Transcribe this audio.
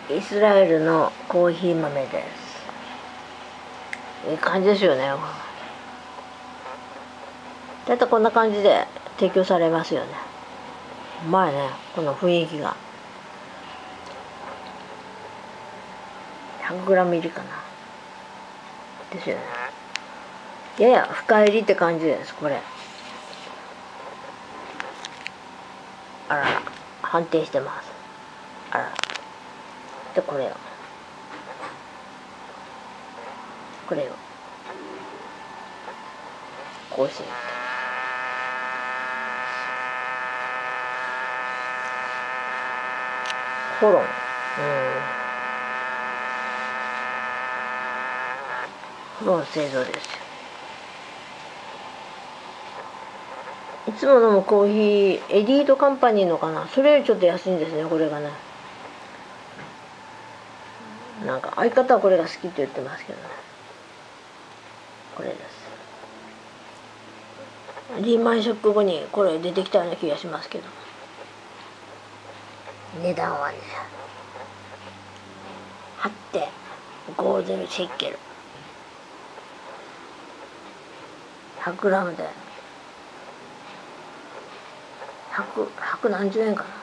イスラエルのコーヒー豆です。いい感じですよね。だいたいこんな感じで提供されますよね。うまいね、この雰囲気が。100g 入りかなですよね。やや深入りって感じです、これ。あらら、判定してます。あらら。で、これをこうしてホロン、ホロン製造ですよ。いつも飲むコーヒーエリートカンパニーのかな、それよりちょっと安いんですね、これがね。なんか相方はこれが好きって言ってますけどね。これです。リーマンショック後にこれ出てきたような気がしますけど、値段はね8.50シェッケル、 100g で100何十円かな。